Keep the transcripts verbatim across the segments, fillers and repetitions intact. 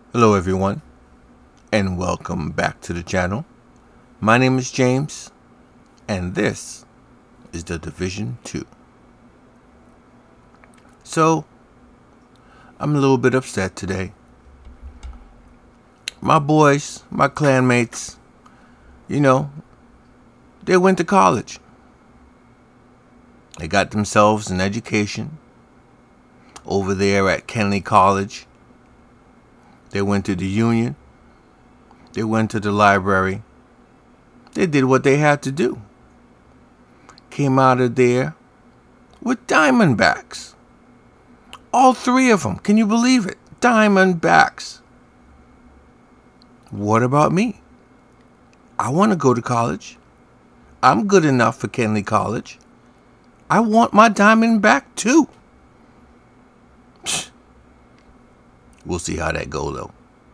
Hello everyone, and welcome back to the channel. My name is James, and this is The Division two. So, I'm a little bit upset today. My boys, my clanmates, you know, they went to college. They got themselves an education over there at Kenley College. They went to the Union. They went to the library. They did what they had to do. Came out of there with Diamondbacks. All three of them. Can you believe it? Diamondbacks. What about me? I want to go to college. I'm good enough for Kenley College. I want my Diamondback too. We'll see how that goes, though.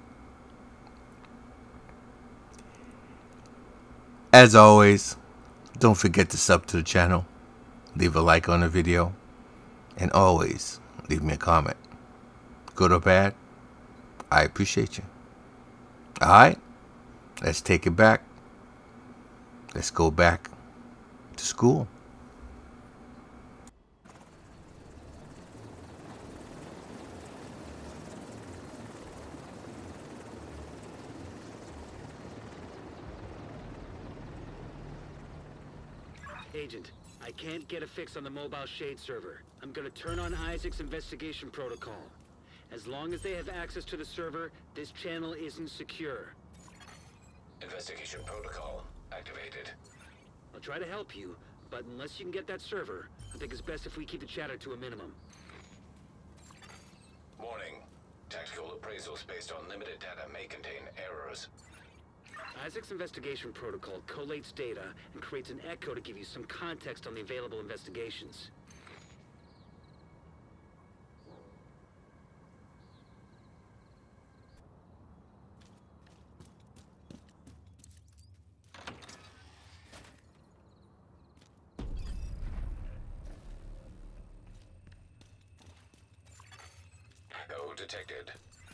As always, don't forget to sub to the channel, leave a like on the video, and always leave me a comment. Good or bad, I appreciate you. Alright, let's take it back. Let's go back to school. Agent, I can't get a fix on the mobile shade server. I'm gonna turn on Isaac's investigation protocol. As long as they have access to the server, this channel isn't secure. Investigation protocol activated. I'll try to help you, but unless you can get that server, I think it's best if we keep the chatter to a minimum. Warning. Tactical appraisals based on limited data may contain errors. Isaac's investigation protocol collates data and creates an echo to give you some context on the available investigations. Echo detected.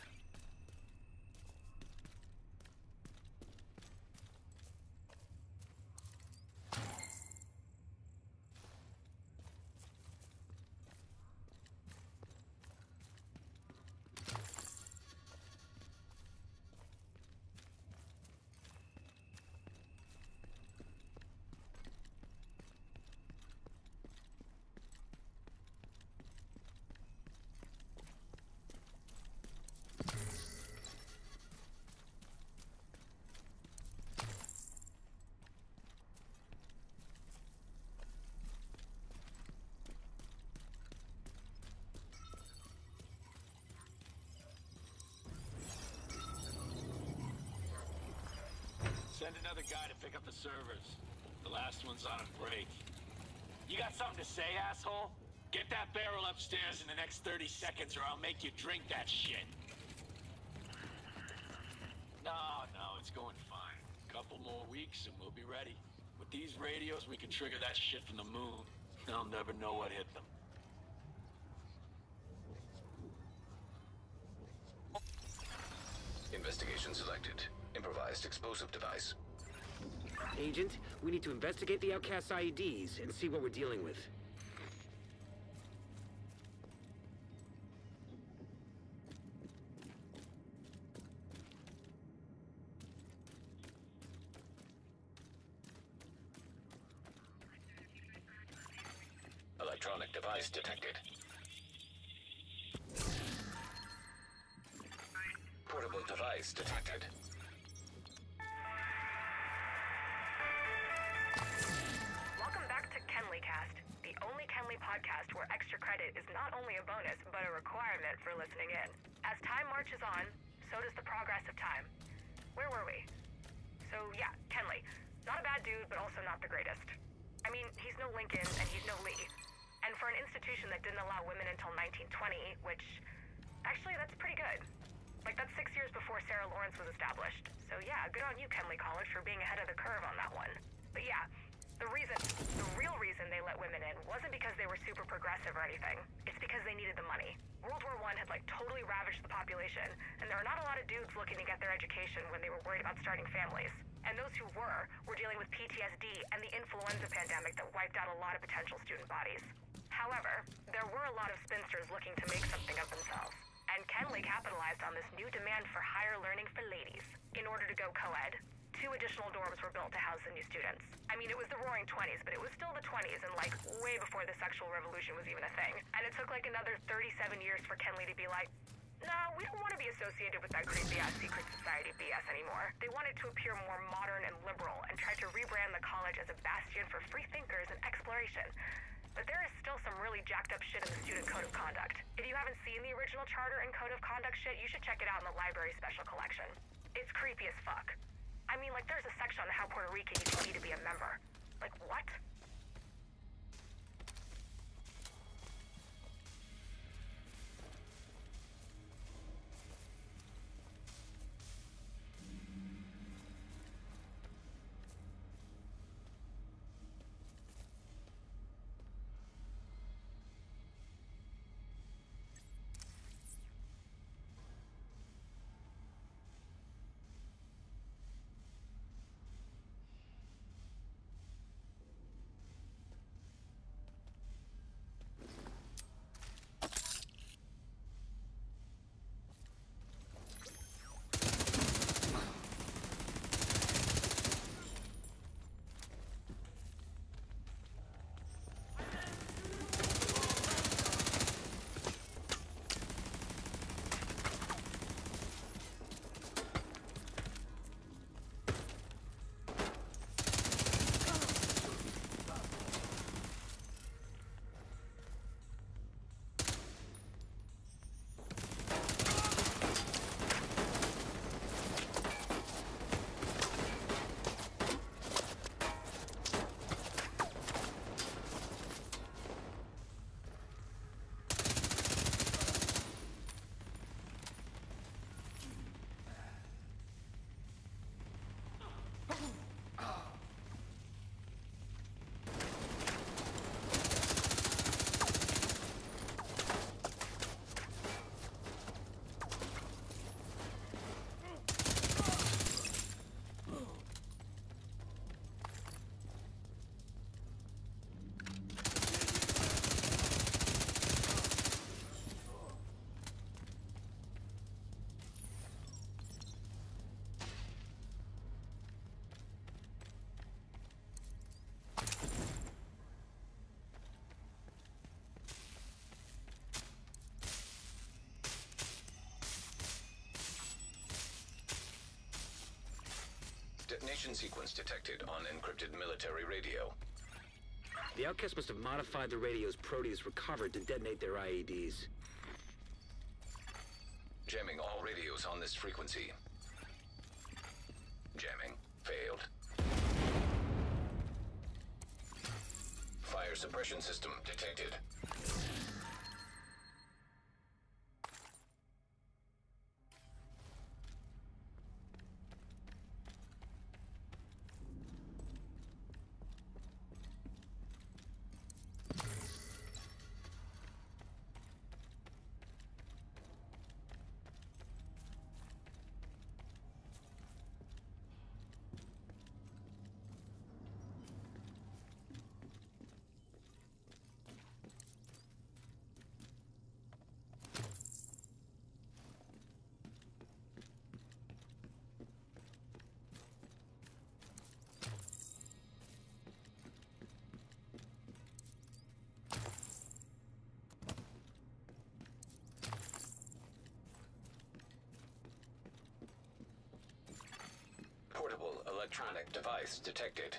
Send another guy to pick up the servers. The last one's on a break. You got something to say, asshole? Get that barrel upstairs in the next thirty seconds or I'll make you drink that shit. No, no, it's going fine. Couple more weeks and we'll be ready. With these radios, we can trigger that shit from the moon. They'll never know what hit them. Investigation selected. Improvised explosive device. Agent, we need to investigate the outcast I E Ds and see what we're dealing with. Electronic device detected. Portable device detected. Welcome back to KenleyCast, the only Kenley podcast where extra credit is not only a bonus, but a requirement for listening in. As time marches on, so does the progress of time. Where were we? So yeah, Kenley. Not a bad dude, but also not the greatest. I mean, he's no Lincoln, and he's no Lee. And for an institution that didn't allow women until nineteen twenty, which... Actually, that's pretty good. Like, that's six years before Sarah Lawrence was established. So yeah, good on you, Kenley College, for being ahead of the curve on that one. But yeah, The reason, the real reason they let women in wasn't because they were super progressive or anything. It's because they needed the money. World War One had like totally ravaged the population, and there are not a lot of dudes looking to get their education when they were worried about starting families. And those who were, were dealing with P T S D and the influenza pandemic that wiped out a lot of potential student bodies. However, there were a lot of spinsters looking to make something of themselves. And Kenley capitalized on this new demand for higher learning for ladies. In order to go co-ed, two additional dorms were built to house the new students. I mean, it was the roaring twenties, but it was still the twenties and like way before the sexual revolution was even a thing. And it took like another thirty-seven years for Kenley to be like, no, we don't want to be associated with that creepy ass secret society B S anymore. They wanted to appear more modern and liberal and tried to rebrand the college as a bastion for free thinkers and exploration. But there is still some really jacked up shit in the student code of conduct. If you haven't seen the original charter and code of conduct shit, you should check it out in the library special collection. It's creepy as fuck. I mean, like, there's a section on how Puerto Rican you can be to be a member. Like, what? Detonation sequence detected on encrypted military radio. The Outcasts must have modified the radios Proteus recovered to detonate their I E Ds. Jamming all radios on this frequency. Jamming failed. Fire suppression system detected. Portable electronic device detected.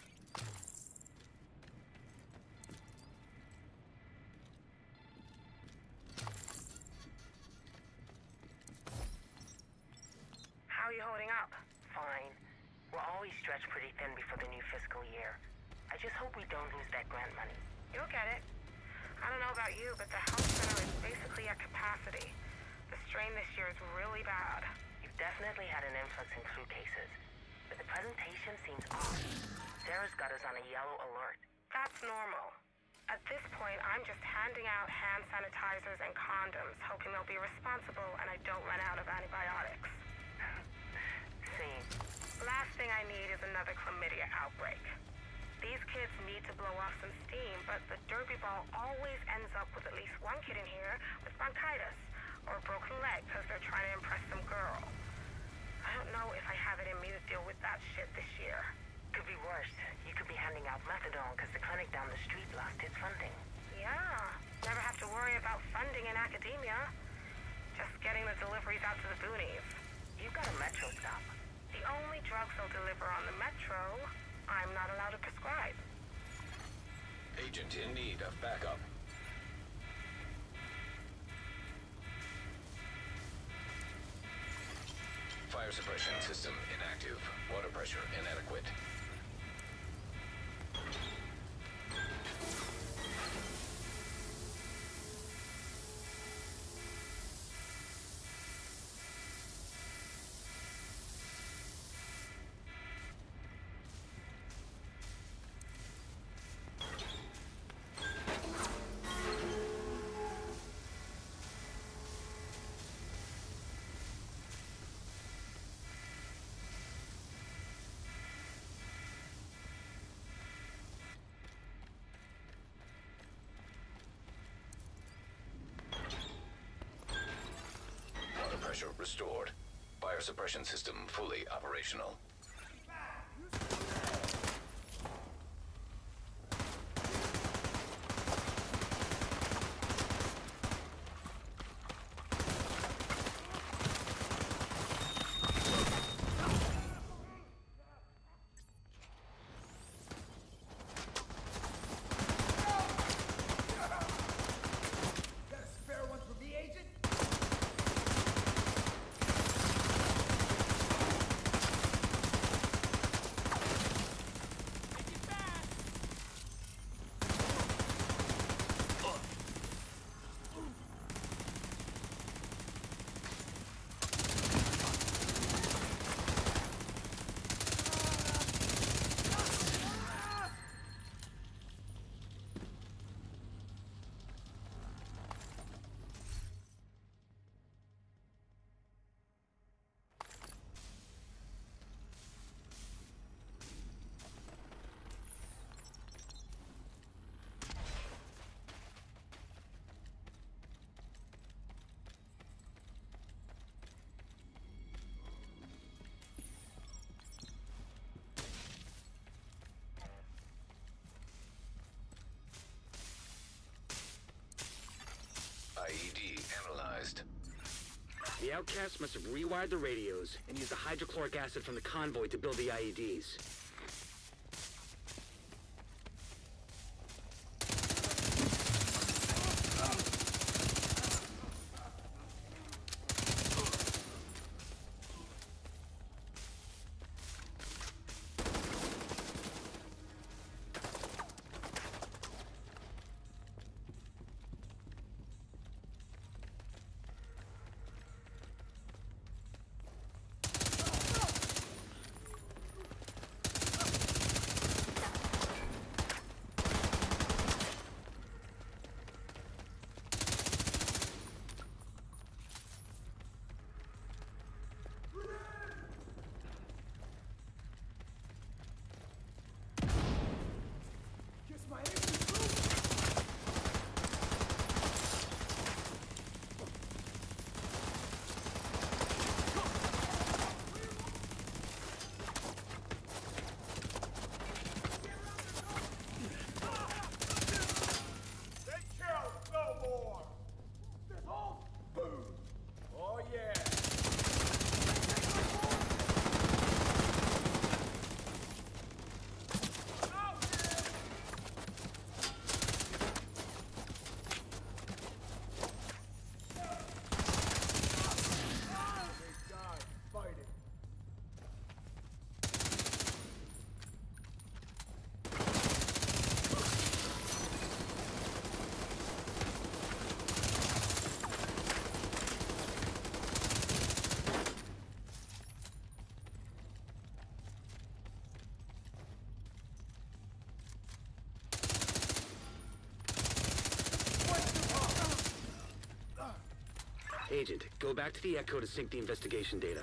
How are you holding up? Fine. We're always stretched pretty thin before the new fiscal year. I just hope we don't lose that grant money. You'll get it. I don't know about you, but the health center is basically at capacity. The strain this year is really bad. You've definitely had an influx in flu cases. The but the presentation seems off. Sarah's got us on a yellow alert. That's normal. At this point, I'm just handing out hand sanitizers and condoms, hoping they'll be responsible and I don't run out of antibiotics. Same. Last thing I need is another chlamydia outbreak. These kids need to blow off some steam, but the derby ball always ends up with at least one kid in here with bronchitis or a broken leg because they're trying to impress some girl. I don't know if I have it in me to deal with that shit this year. Could be worse. You could be handing out methadone because the clinic down the street lost its funding. Yeah, never have to worry about funding in academia. Just getting the deliveries out to the boonies. You've got a Metro stop. The only drugs they'll deliver on the Metro, I'm not allowed to prescribe. Agent in need of backup. Fire suppression system inactive. Water pressure inadequate. Pressure restored. Fire suppression system fully operational. I E D analyzed. The outcasts must have rewired the radios and used the hydrochloric acid from the convoy to build the I E Ds. Agent, go back to the Echo to sync the investigation data.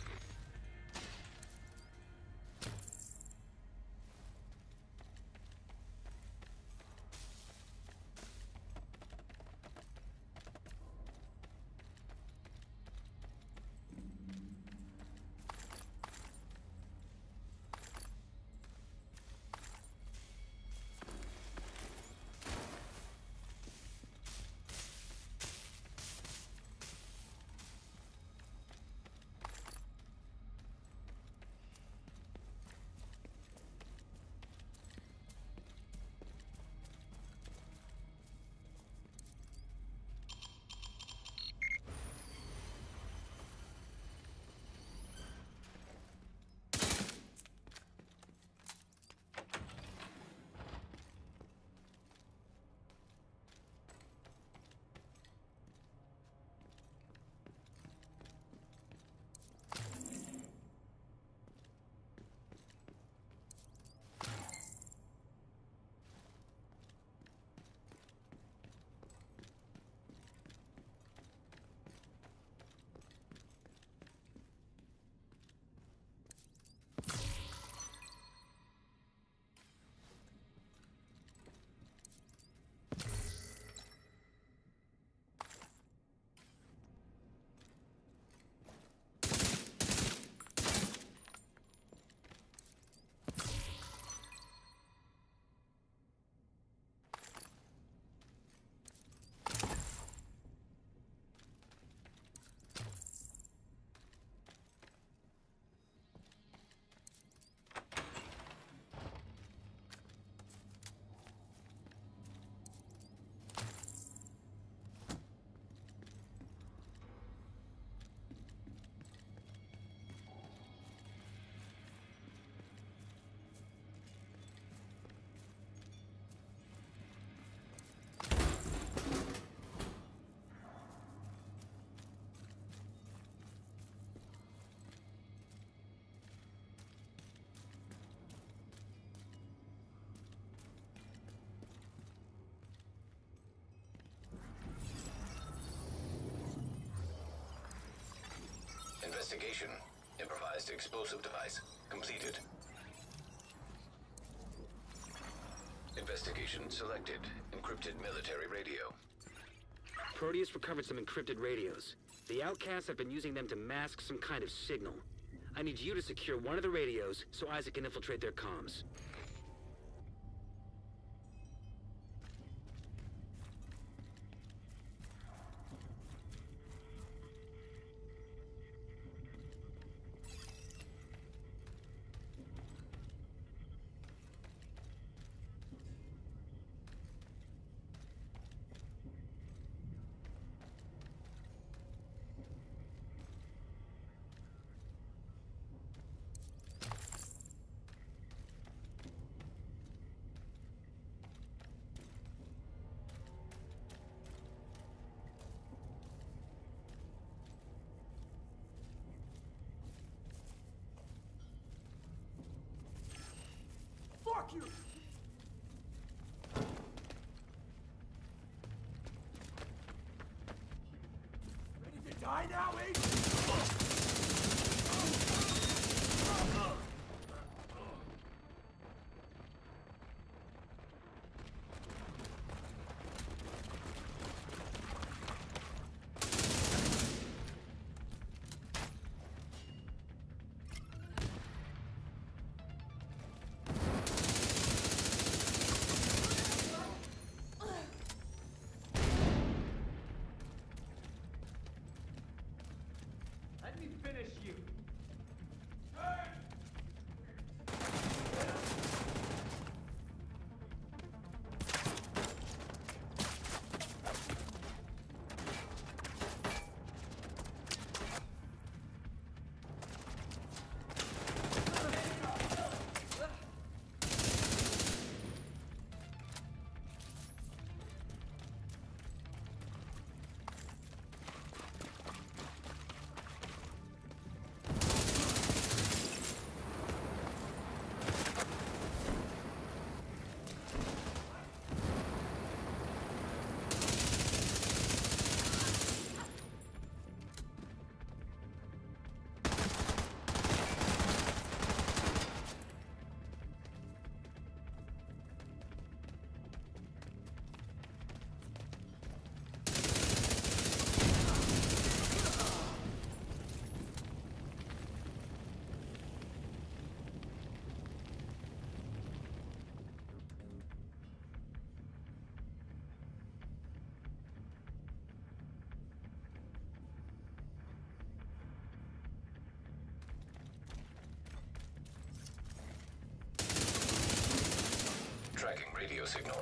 Investigation. Improvised explosive device. Completed. Investigation selected. Encrypted military radio. Proteus recovered some encrypted radios. The outcasts have been using them to mask some kind of signal. I need you to secure one of the radios so Isaac can infiltrate their comms. Fuck you! Ready to die now, eh? Let me finish you. signal.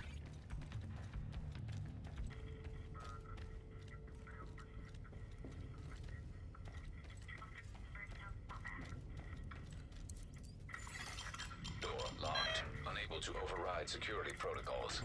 Door locked. Unable to override security protocols.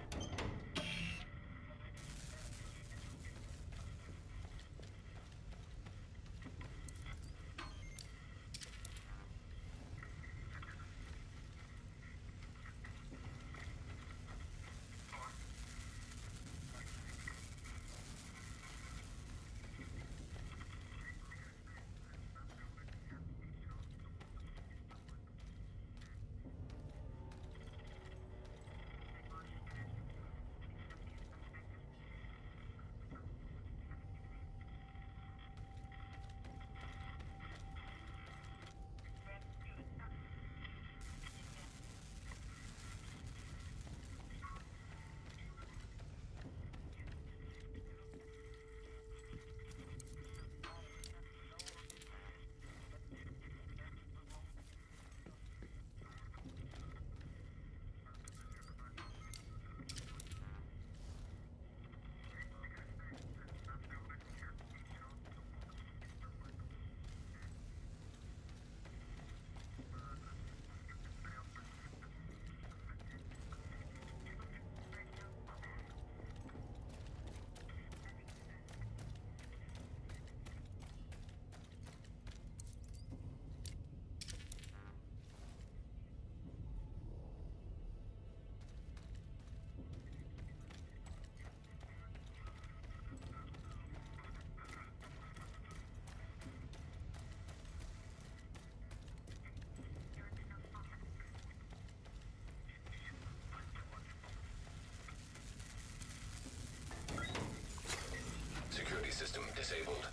Security system disabled.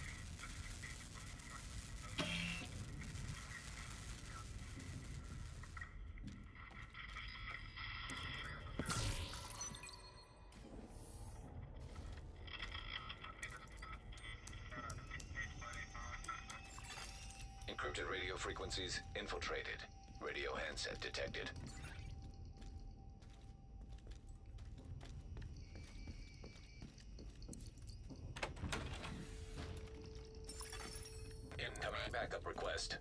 Encrypted radio frequencies infiltrated. Radio handset detected. Incoming backup request.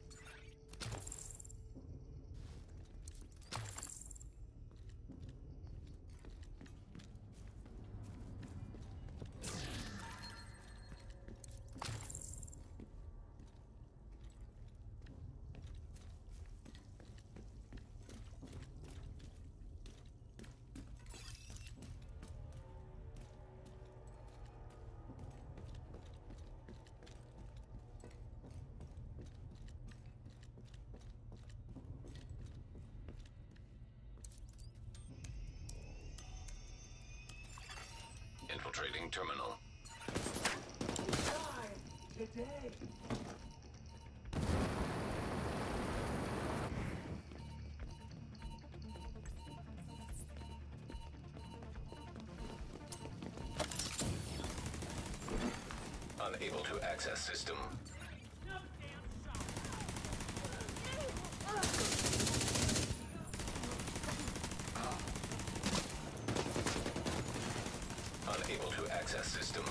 Infiltrating terminal. Today. Unable to access system. Unable to access system.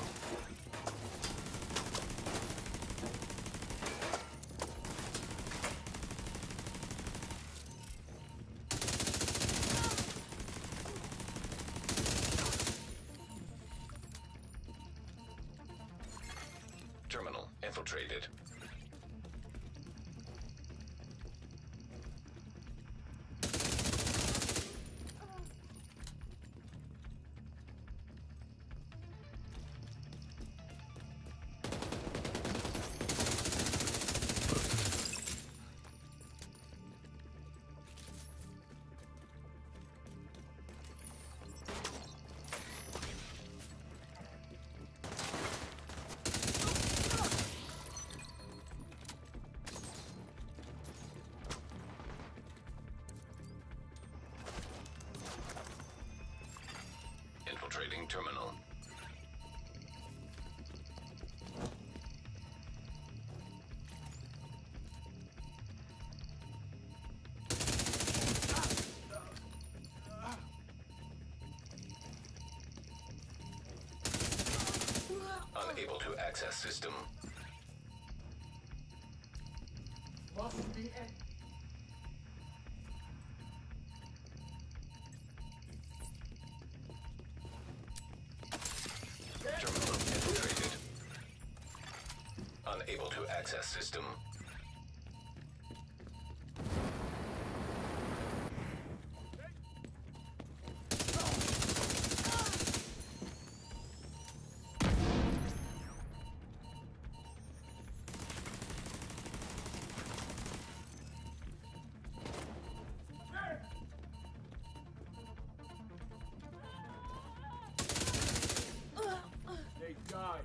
Terminal infiltrated. Infiltrating terminal. access system. Must be en- Terminal infiltrated. Unable to access system. They died.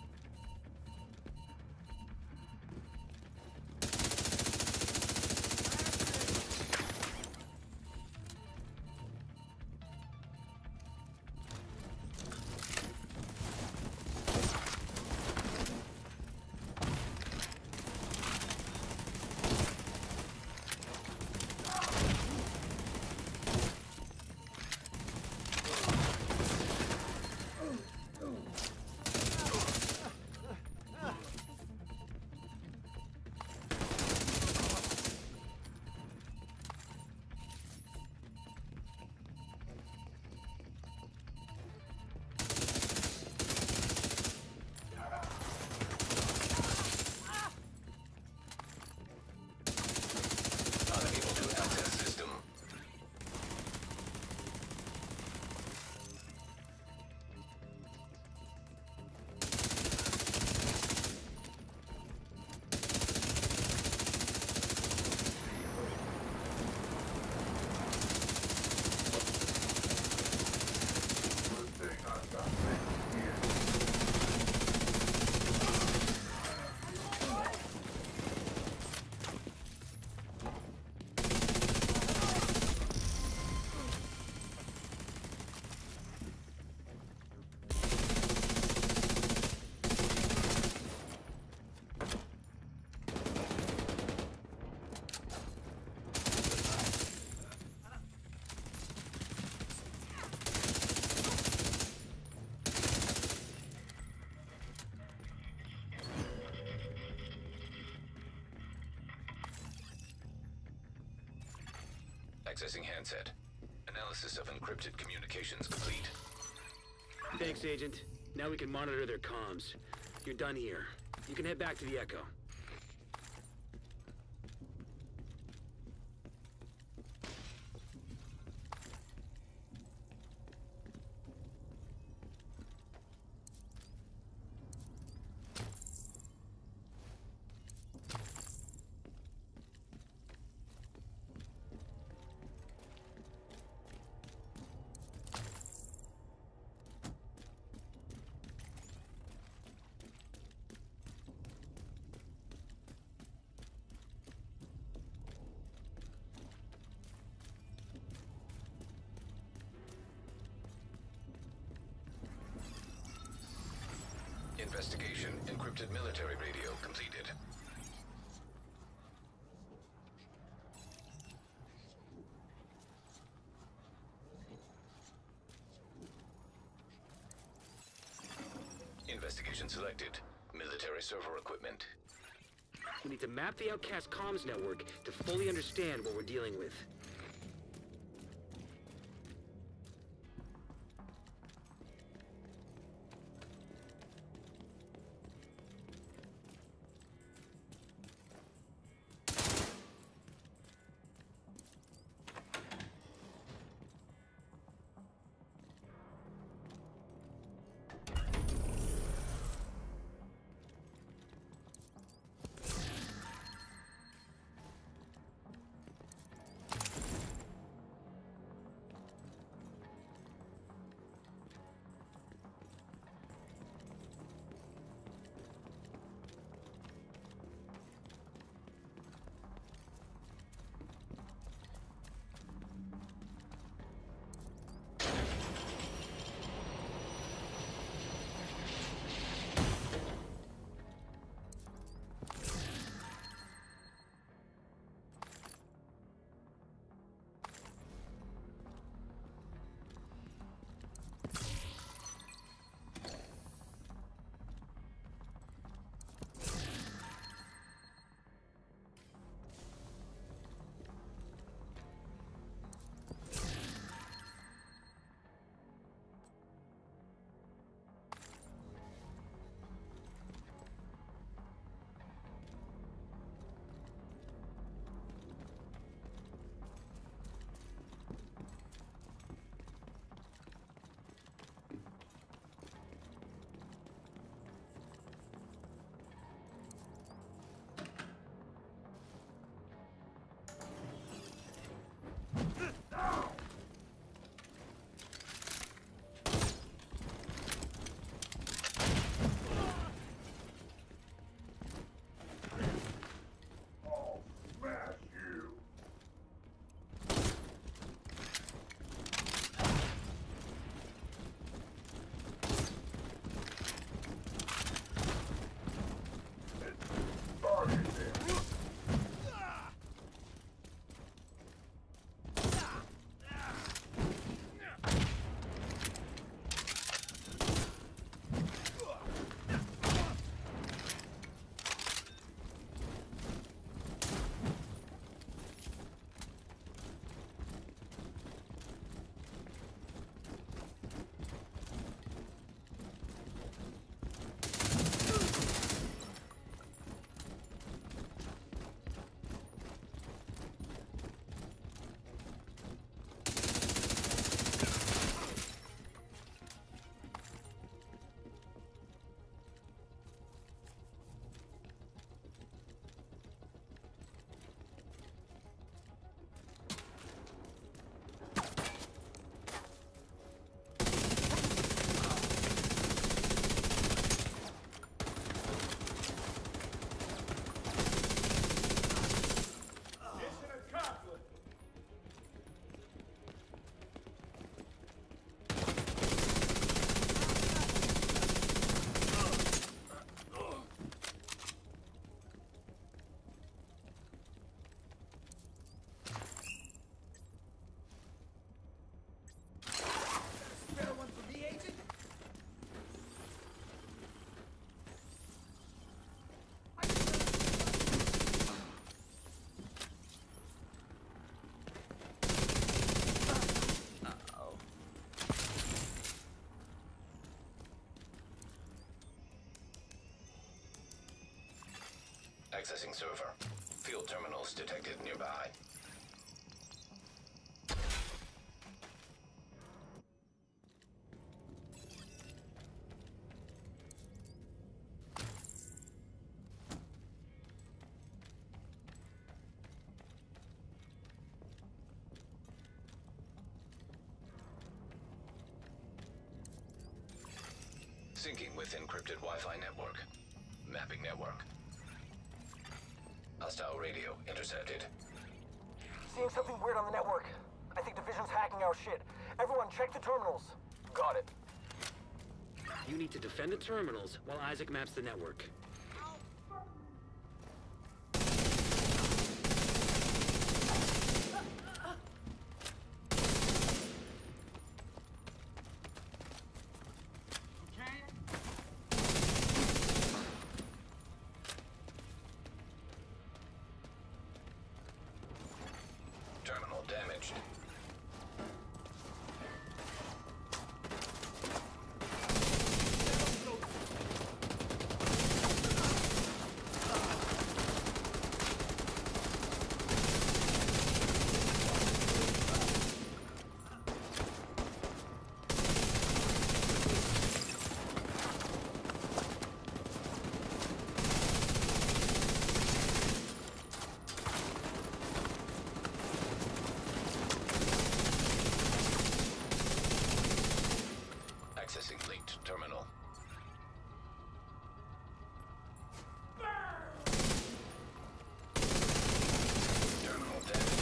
Unable to access system. Accessing handset. Analysis of encrypted communications complete. Thanks, Agent. Now we can monitor their comms. You're done here. You can head back to the Echo. Investigation. Encrypted military radio completed. Investigation selected. Military server equipment. We need to map the Outcast comms network to fully understand what we're dealing with. Accessing server. Field terminals detected nearby. Syncing with encrypted Wi-Fi network. Mapping network. Hostile radio intercepted. Seeing something weird on the network. I think Division's hacking our shit. Everyone check the terminals. Got it. You need to defend the terminals while Isaac maps the network. Terminal damaged. Accessing linked terminal. Terminal damaged.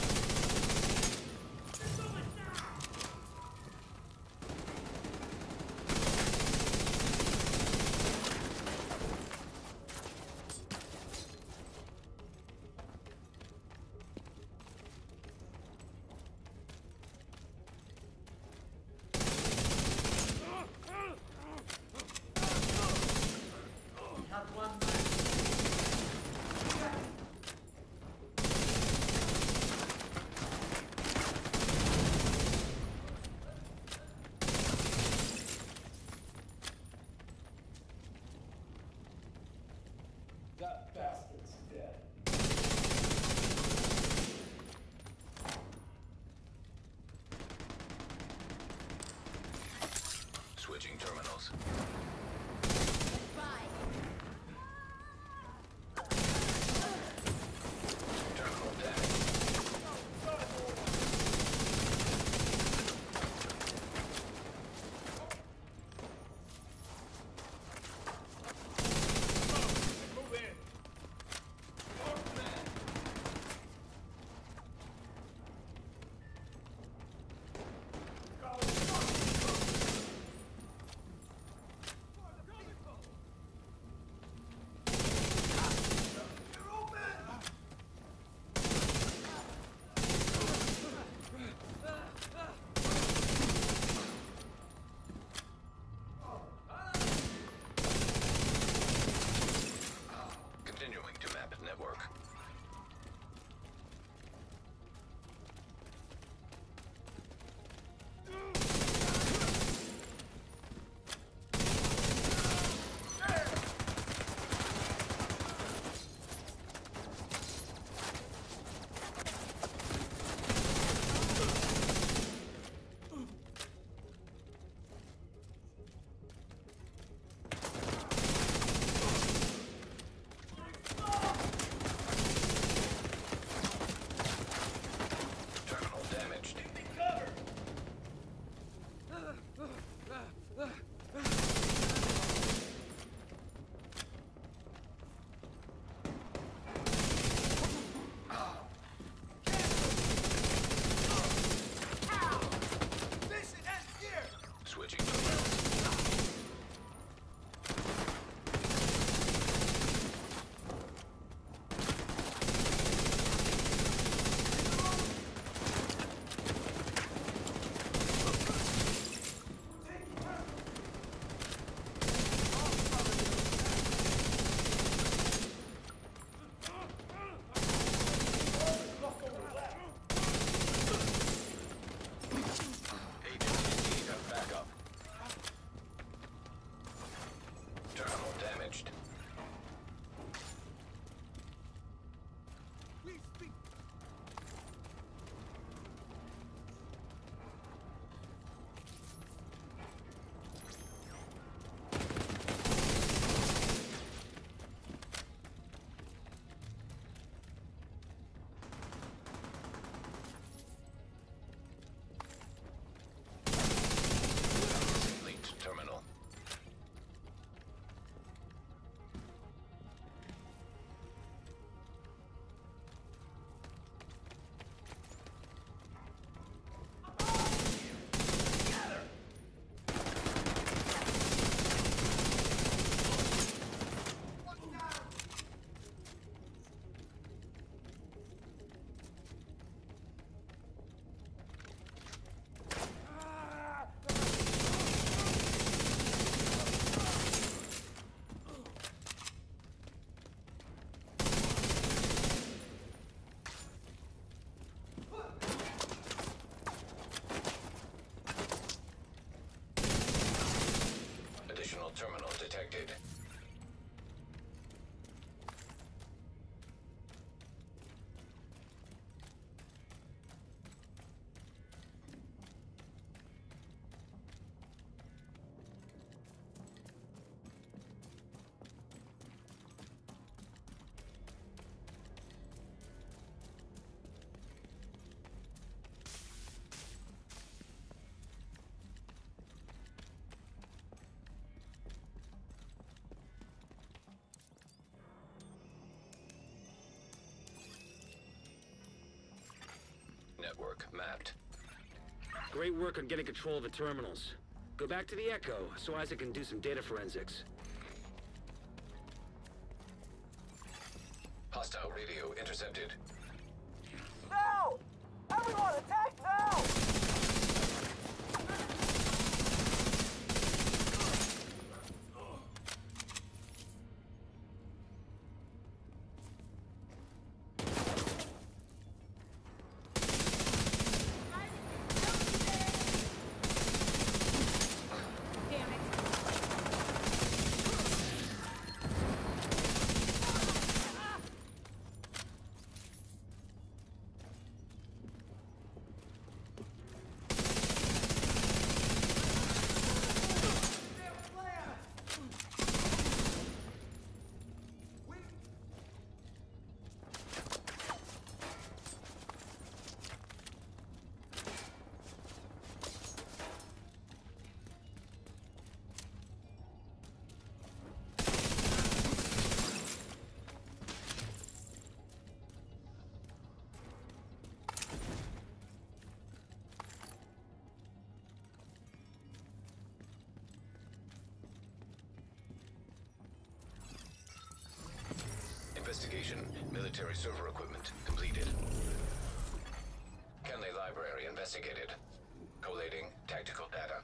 That bastard's dead. Switching terminals. Terminal damaged. Move in. Continuing to map network. Great work on getting control of the terminals. Go back to the Echo so Isaac can do some data forensics. Hostile radio intercepted. Now! Everyone, attack now! Investigation. Military server equipment completed. Kenley Library investigated. Collating tactical data.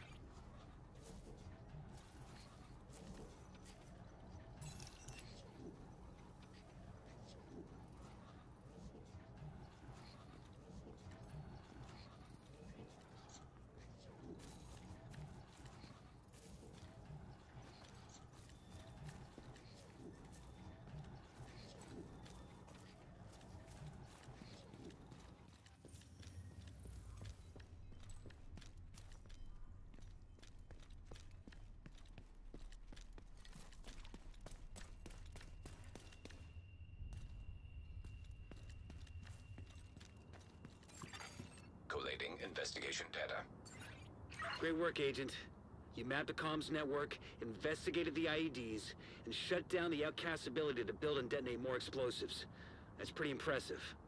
Collating investigation data. Great work, Agent. You mapped the comms network, investigated the I E Ds, and shut down the Outcast's ability to build and detonate more explosives. That's pretty impressive.